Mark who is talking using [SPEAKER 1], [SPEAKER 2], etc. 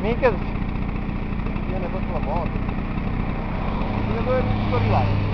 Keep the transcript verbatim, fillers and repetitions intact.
[SPEAKER 1] Mica viene proprio la moto. Fino a dove è riuscito ad arrivare?